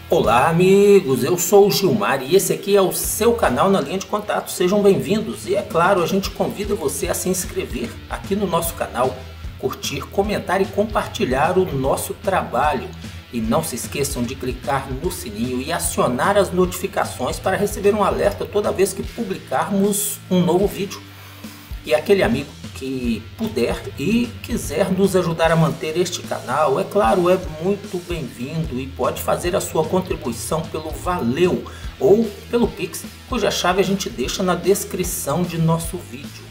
Olá amigos, eu sou o Gilmar e esse aqui é o seu canal Na Linha de Contato. Sejam bem-vindos e é claro, a gente convida você a se inscrever aqui no nosso canal, curtir, comentar e compartilhar o nosso trabalho. E não se esqueçam de clicar no sininho e acionar as notificações para receber um alerta toda vez que publicarmos um novo vídeo. E aquele amigo que puder e quiser nos ajudar a manter este canal, é claro, é muito bem-vindo e pode fazer a sua contribuição pelo Valeu ou pelo Pix, cuja chave a gente deixa na descrição de nosso vídeo.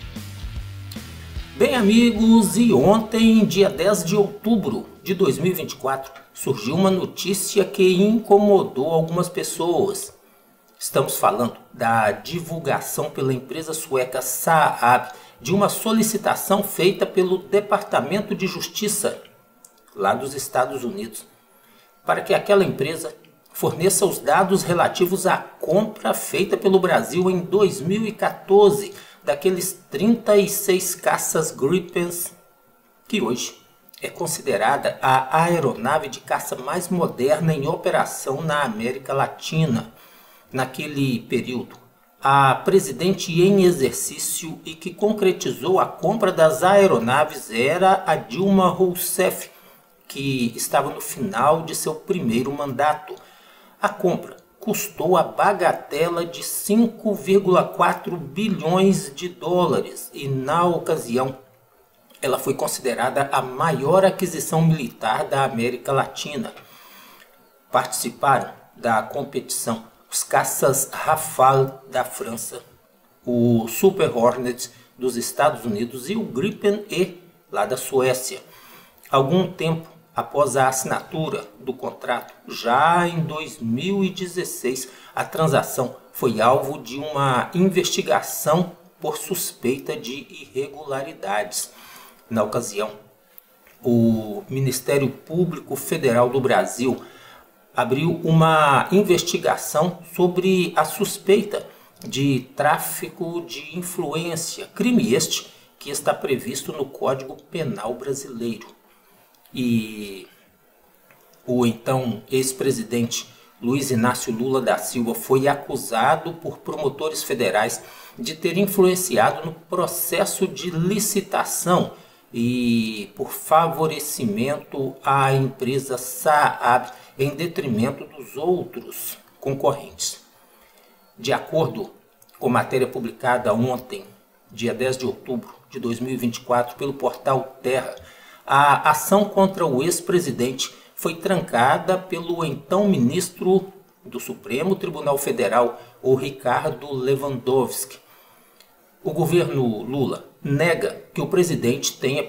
Bem amigos, e ontem, dia 10 de outubro de 2024, surgiu uma notícia que incomodou algumas pessoas. Estamos falando da divulgação pela empresa sueca Saab de uma solicitação feita pelo Departamento de Justiça lá dos Estados Unidos para que aquela empresa forneça os dados relativos à compra feita pelo Brasil em 2014 daqueles 36 caças Gripens, que hoje é considerada a aeronave de caça mais moderna em operação na América Latina. Naquele período, a presidente em exercício e que concretizou a compra das aeronaves era a Dilma Rousseff, que estava no final de seu primeiro mandato. A compra custou a bagatela de 5,4 bilhões de dólares e, na ocasião, ela foi considerada a maior aquisição militar da América Latina. Participaram da competição os caças Rafale da França, o Super Hornet dos Estados Unidos e o Gripen E lá da Suécia. Algum tempo após a assinatura do contrato, já em 2016, a transação foi alvo de uma investigação por suspeita de irregularidades. Na ocasião, o Ministério Público Federal do Brasil abriu uma investigação sobre a suspeita de tráfico de influência, crime este que está previsto no Código Penal brasileiro. E o então ex-presidente Luiz Inácio Lula da Silva foi acusado por promotores federais de ter influenciado no processo de licitação e por favorecimento à empresa Saab em detrimento dos outros concorrentes. De acordo com matéria publicada ontem, dia 10 de outubro de 2024, pelo portal Terra, a ação contra o ex-presidente foi trancada pelo então ministro do Supremo Tribunal Federal, o Ricardo Lewandowski. O governo Lula nega que o presidente tenha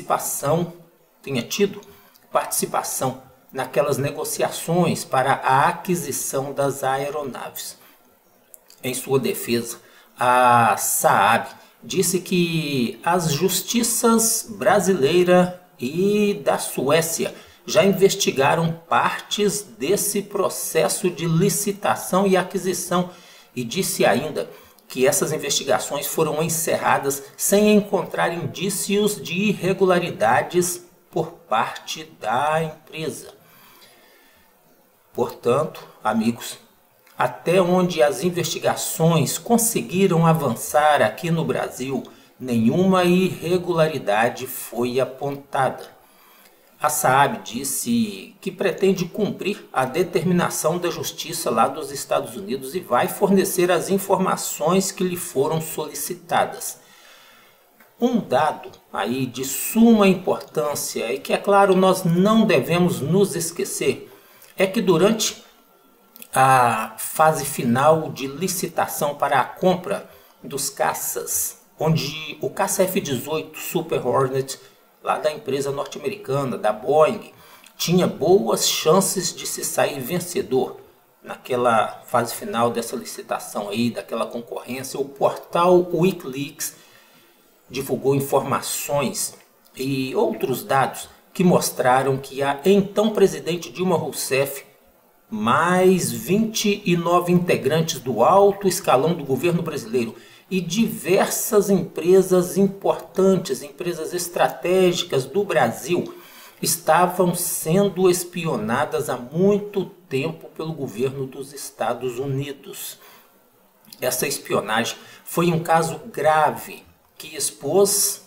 tido participação naquelas negociações para a aquisição das aeronaves. Em sua defesa, a Saab disse que as justiças brasileira e da Suécia já investigaram partes desse processo de licitação e aquisição e disse ainda que essas investigações foram encerradas sem encontrar indícios de irregularidades por parte da empresa. Portanto, amigos, até onde as investigações conseguiram avançar aqui no Brasil, nenhuma irregularidade foi apontada. A Saab disse que pretende cumprir a determinação da Justiça lá dos Estados Unidos e vai fornecer as informações que lhe foram solicitadas. Um dado aí de suma importância e que, é claro, nós não devemos nos esquecer é que durante a fase final de licitação para a compra dos caças, onde o caça F-18 Super Hornet, lá da empresa norte-americana, da Boeing, tinha boas chances de se sair vencedor naquela fase final dessa licitação aí, daquela concorrência, o portal Wikileaks divulgou informações e outros dados que mostraram que a então presidente Dilma Rousseff, mais 29 integrantes do alto escalão do governo brasileiro e diversas empresas importantes, empresas estratégicas do Brasil, estavam sendo espionadas há muito tempo pelo governo dos Estados Unidos. Essa espionagem foi um caso grave que expôs,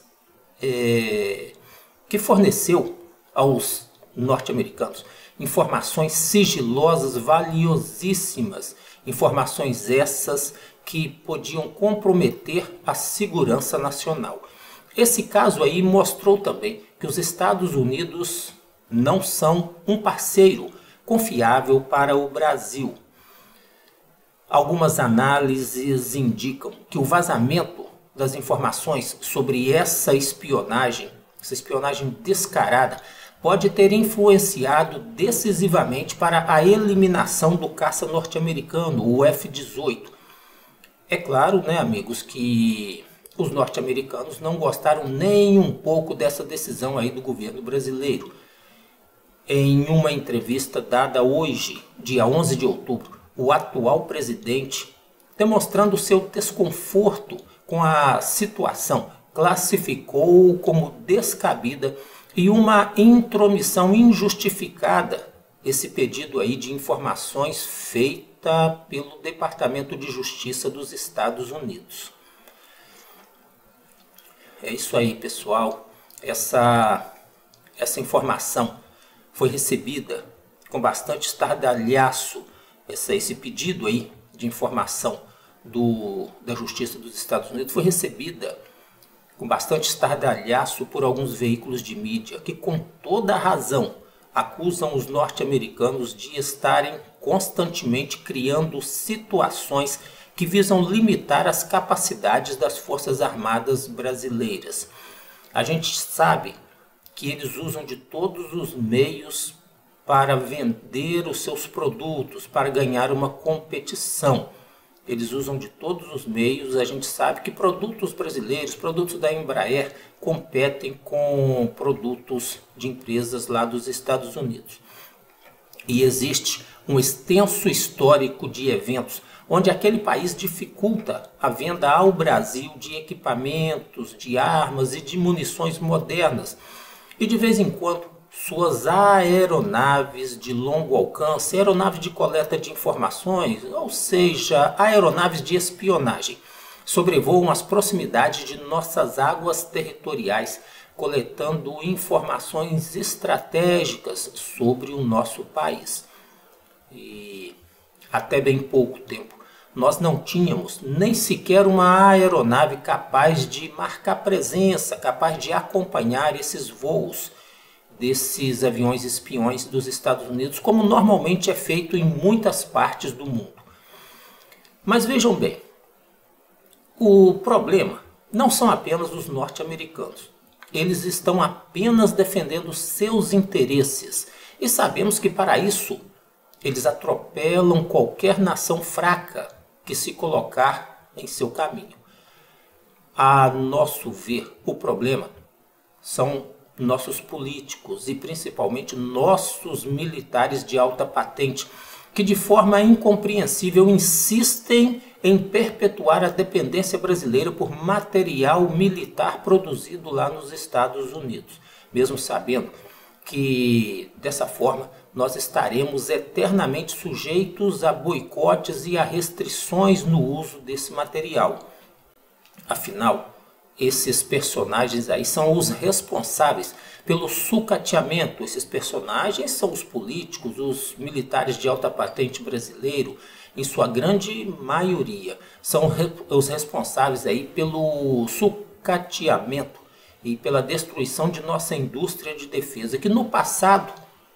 que forneceu aos norte-americanos informações sigilosas valiosíssimas, informações essas que podiam comprometer a segurança nacional. Esse caso aí mostrou também que os Estados Unidos não são um parceiro confiável para o Brasil. Algumas análises indicam que o vazamento das informações sobre essa espionagem descarada, pode ter influenciado decisivamente para a eliminação do caça norte-americano, o F-18. É claro, né, amigos, que os norte-americanos não gostaram nem um pouco dessa decisão aí do governo brasileiro. Em uma entrevista dada hoje, dia 11 de outubro, o atual presidente, demonstrando seu desconforto com a situação, classificou como descabida e uma intromissão injustificada esse pedido aí de informações feita pelo Departamento de Justiça dos Estados Unidos. É isso aí, pessoal. Essa informação foi recebida com bastante estardalhaço, esse pedido aí de informação da Justiça dos Estados Unidos foi recebida com bastante estardalhaço por alguns veículos de mídia que, com toda razão, acusam os norte-americanos de estarem constantemente criando situações que visam limitar as capacidades das Forças Armadas brasileiras. A gente sabe que eles usam de todos os meios para vender os seus produtos, para ganhar uma competição. Eles usam de todos os meios. A gente sabe que produtos brasileiros, produtos da Embraer, competem com produtos de empresas lá dos Estados Unidos. E existe um extenso histórico de eventos onde aquele país dificulta a venda ao Brasil de equipamentos, de armas e de munições modernas. E de vez em quando, suas aeronaves de longo alcance, aeronaves de coleta de informações, ou seja, aeronaves de espionagem, sobrevoam as proximidades de nossas águas territoriais, coletando informações estratégicas sobre o nosso país. E até bem pouco tempo, nós não tínhamos nem sequer uma aeronave capaz de marcar presença, capaz de acompanhar esses voos desses aviões espiões dos Estados Unidos, como normalmente é feito em muitas partes do mundo. Mas vejam bem, o problema não são apenas os norte-americanos. Eles estão apenas defendendo seus interesses. E sabemos que para isso eles atropelam qualquer nação fraca que se colocar em seu caminho. A nosso ver, o problema são nossos políticos e principalmente nossos militares de alta patente, que de forma incompreensível insistem em perpetuar a dependência brasileira por material militar produzido lá nos Estados Unidos, mesmo sabendo que dessa forma nós estaremos eternamente sujeitos a boicotes e a restrições no uso desse material. Afinal, esses personagens aí são os responsáveis pelo sucateamento. Esses personagens são os políticos, os militares de alta patente brasileiro, em sua grande maioria. São os responsáveis aí pelo sucateamento e pela destruição de nossa indústria de defesa, que no passado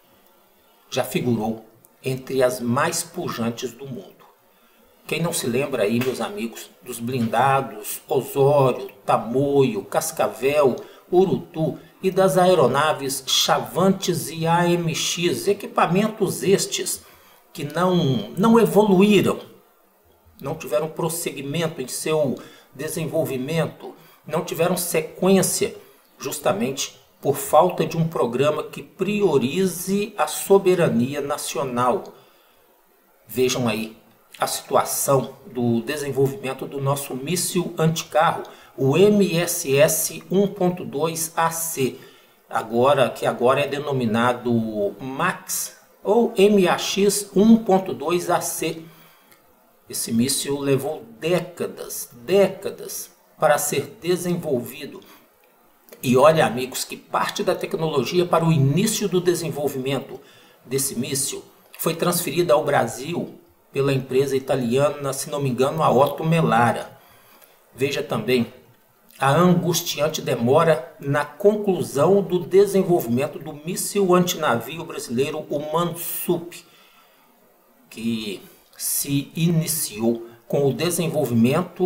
já figurou entre as mais pujantes do mundo. Quem não se lembra aí, meus amigos, dos blindados Osório, Tamoio, Cascavel, Urutu e das aeronaves Chavantes e AMX, equipamentos estes que não evoluíram, não tiveram prosseguimento em seu desenvolvimento, não tiveram sequência, justamente por falta de um programa que priorize a soberania nacional. Vejam aí a situação do desenvolvimento do nosso míssil anticarro, o MSS 1.2AC, que agora é denominado MAX ou MAX 1.2AC. Esse míssil levou décadas para ser desenvolvido. E olha, amigos, que parte da tecnologia para o início do desenvolvimento desse míssil foi transferida ao Brasil pela empresa italiana, se não me engano, a Otto Melara. Veja também a angustiante demora na conclusão do desenvolvimento do míssil antinavio brasileiro, o Mansup, que se iniciou com um desenvolvimento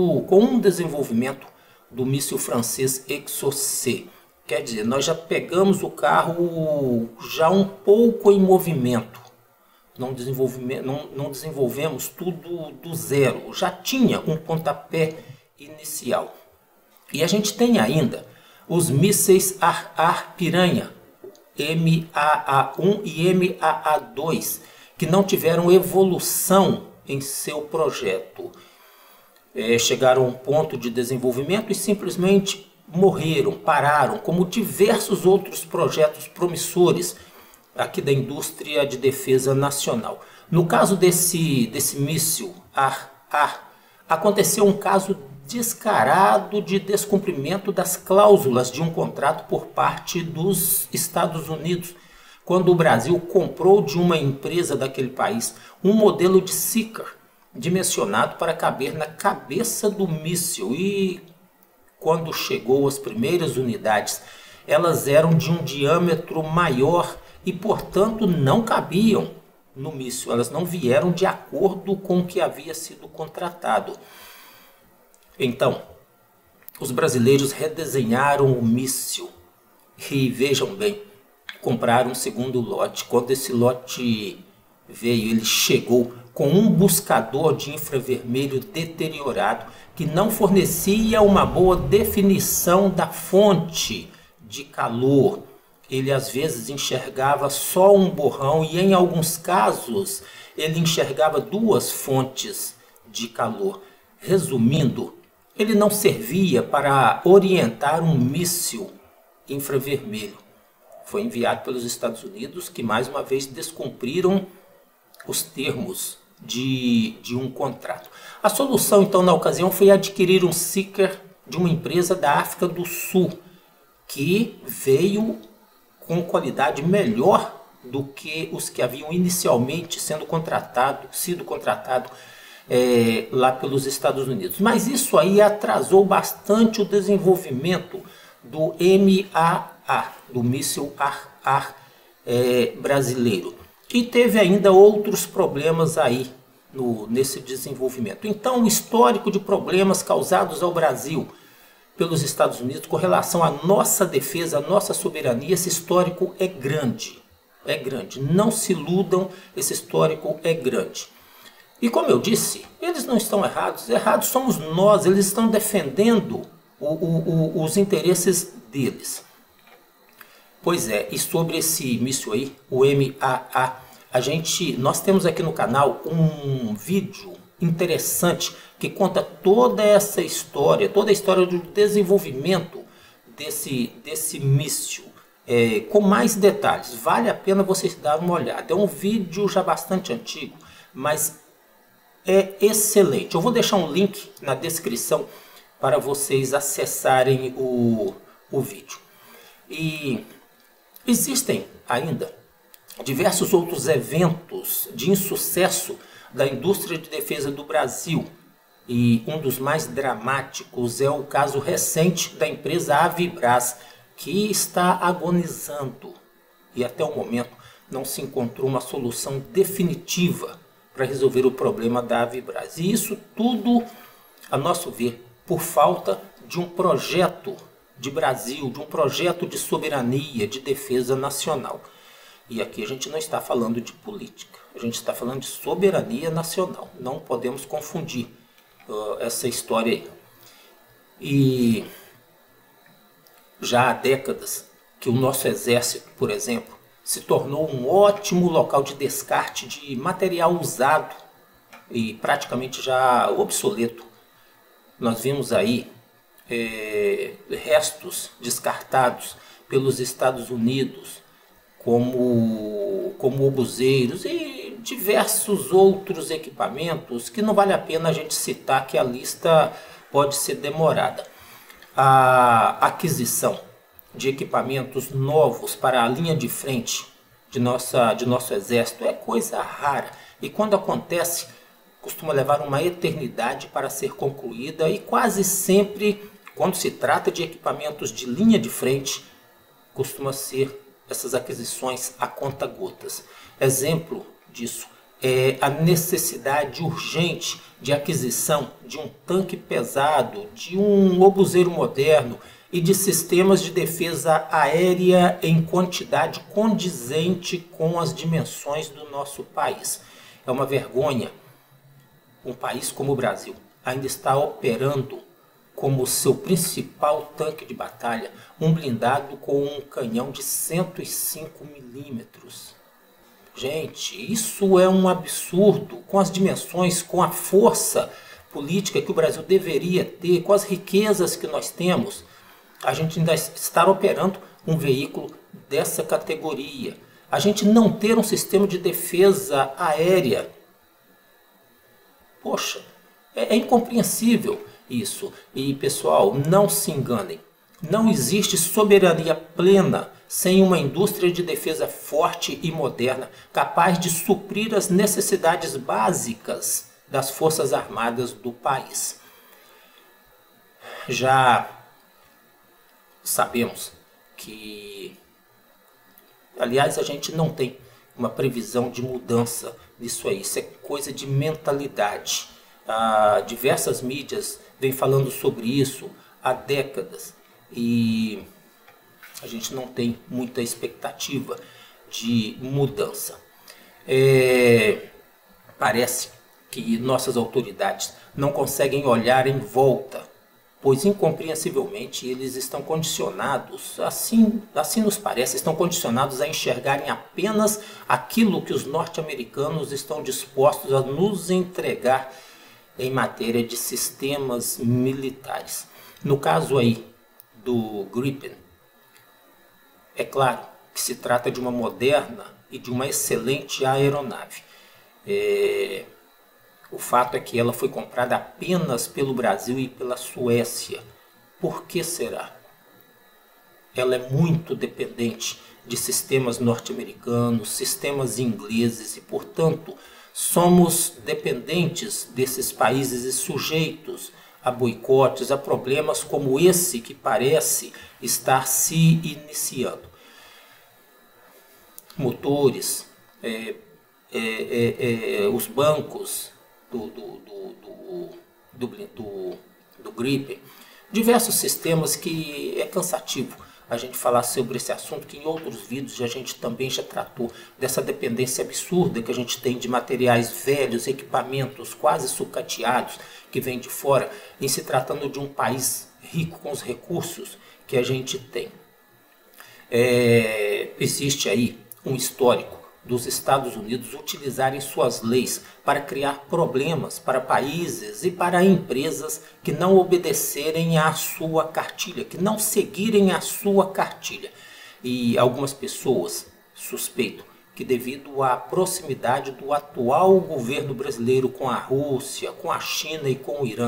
do míssil francês Exocet. Quer dizer, nós já pegamos o carro já um pouco em movimento. Não desenvolvemos tudo do zero. Já tinha um pontapé inicial. E a gente tem ainda os mísseis Ar Piranha, MAA-1 e MAA-2, que não tiveram evolução em seu projeto. Chegaram a um ponto de desenvolvimento e simplesmente morreram, pararam, como diversos outros projetos promissores aqui da indústria de defesa nacional. No caso desse míssil Ar, aconteceu um caso descarado de descumprimento das cláusulas de um contrato por parte dos Estados Unidos, quando o Brasil comprou de uma empresa daquele país um modelo de Seeker dimensionado para caber na cabeça do míssil, e quando chegou as primeiras unidades, elas eram de um diâmetro maior e, portanto, não cabiam no míssil. Elas não vieram de acordo com o que havia sido contratado. Então, os brasileiros redesenharam o míssil e, vejam bem, compraram um segundo lote. Quando esse lote veio, ele chegou com um buscador de infravermelho deteriorado que não fornecia uma boa definição da fonte de calor. Ele às vezes enxergava só um borrão e em alguns casos ele enxergava duas fontes de calor. Resumindo, ele não servia para orientar um míssil infravermelho. Foi enviado pelos Estados Unidos, que mais uma vez descumpriram os termos de um contrato. A solução, então, na ocasião, foi adquirir um Seeker de uma empresa da África do Sul, que veio com qualidade melhor do que os que haviam inicialmente sido contratado lá pelos Estados Unidos. Mas isso aí atrasou bastante o desenvolvimento do MAA, do míssil Ar brasileiro. E teve ainda outros problemas aí nesse desenvolvimento. Então, o histórico de problemas causados ao Brasil pelos Estados Unidos com relação à nossa defesa, à nossa soberania, esse histórico é grande. É grande. Não se iludam, esse histórico é grande. E como eu disse, eles não estão errados. Errados somos nós. Eles estão defendendo os interesses deles. Pois é, e sobre esse míssil aí, o MAA, nós temos aqui no canal um vídeo interessante que conta toda essa história, toda a história do desenvolvimento desse míssil, com mais detalhes. Vale a pena vocês darem uma olhada. É um vídeo já bastante antigo, mas é excelente. Eu vou deixar um link na descrição para vocês acessarem o vídeo. E existem ainda diversos outros eventos de insucesso da indústria de defesa do Brasil. E um dos mais dramáticos é o caso recente da empresa Avibraz, que está agonizando. E até o momento não se encontrou uma solução definitiva para resolver o problema da Avibraz. E isso tudo, a nosso ver, por falta de um projeto de Brasil, de um projeto de soberania, de defesa nacional. E aqui a gente não está falando de política, a gente está falando de soberania nacional. Não podemos confundir essa história aí. E já há décadas que o nosso exército, por exemplo, se tornou um ótimo local de descarte de material usado e praticamente já obsoleto. Nós vimos aí restos descartados pelos Estados Unidos, como obuseiros e diversos outros equipamentos que não vale a pena a gente citar, que a lista pode ser demorada. A aquisição de equipamentos novos para a linha de frente de nosso exército é coisa rara, e quando acontece costuma levar uma eternidade para ser concluída, e quase sempre, quando se trata de equipamentos de linha de frente, costuma ser essas aquisições a conta-gotas. Exemplo disso é a necessidade urgente de aquisição de um tanque pesado, de um obuseiro moderno e de sistemas de defesa aérea em quantidade condizente com as dimensões do nosso país. É uma vergonha um país como o Brasil ainda está operando como seu principal tanque de batalha um blindado com um canhão de 105 milímetros. Gente, isso é um absurdo, com as dimensões, com a força política que o Brasil deveria ter, com as riquezas que nós temos. A gente ainda está operando um veículo dessa categoria. A gente não ter um sistema de defesa aérea. Poxa, é incompreensível isso. E pessoal, não se enganem. Não existe soberania plena sem uma indústria de defesa forte e moderna, capaz de suprir as necessidades básicas das Forças Armadas do país. Já sabemos que, aliás, a gente não tem uma previsão de mudança disso aí. Isso é coisa de mentalidade. Diversas mídias vêm falando sobre isso há décadas e a gente não tem muita expectativa de mudança. Parece que nossas autoridades não conseguem olhar em volta, pois incompreensivelmente eles estão condicionados, assim nos parece, estão condicionados a enxergarem apenas aquilo que os norte-americanos estão dispostos a nos entregar em matéria de sistemas militares. No caso aí do Gripen, é claro que se trata de uma moderna e de uma excelente aeronave. O fato é que ela foi comprada apenas pelo Brasil e pela Suécia. Por que será? Ela é muito dependente de sistemas norte-americanos, sistemas ingleses e, portanto, somos dependentes desses países e sujeitos a boicotes, a problemas como esse que parece estar se iniciando. Motores, os bancos do Gripen, diversos sistemas que é cansativo a gente falar sobre esse assunto, que em outros vídeos a gente também já tratou dessa dependência absurda que a gente tem de materiais velhos, equipamentos quase sucateados que vêm de fora, em se tratando de um país rico com os recursos que a gente tem. Existe aí um histórico dos Estados Unidos utilizarem suas leis para criar problemas para países e para empresas que não obedecerem à sua cartilha, que não seguirem a sua cartilha. E algumas pessoas suspeitam que, devido à proximidade do atual governo brasileiro com a Rússia, com a China e com o Irã,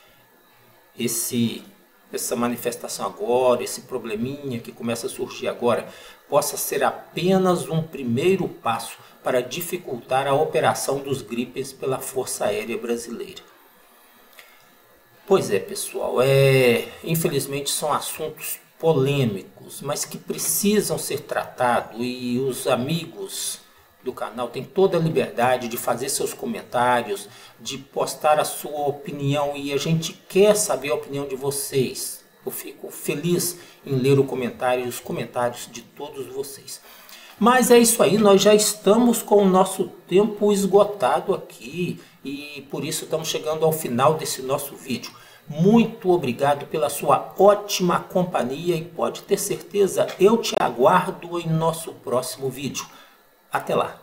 essa manifestação agora, esse probleminha que começa a surgir agora, possa ser apenas um primeiro passo para dificultar a operação dos Gripens pela Força Aérea Brasileira. Pois é, pessoal, infelizmente são assuntos polêmicos, mas que precisam ser tratados, e os amigos do canal têm toda a liberdade de fazer seus comentários, de postar a sua opinião, e a gente quer saber a opinião de vocês. Eu fico feliz em ler os comentários de todos vocês. Mas é isso aí, nós já estamos com o nosso tempo esgotado aqui e por isso estamos chegando ao final desse nosso vídeo. Muito obrigado pela sua ótima companhia e pode ter certeza, eu te aguardo em nosso próximo vídeo. Até lá!